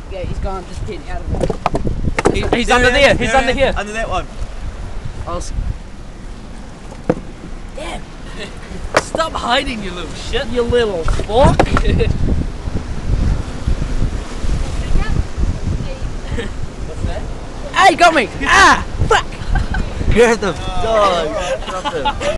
Yeah, he's gone. Just get out of it. He's under there. He's under here. Under that one. Damn. Stop hiding, you little shit. You little fuck. What's that? Ah, you got me. Ah, fuck. Get the dog.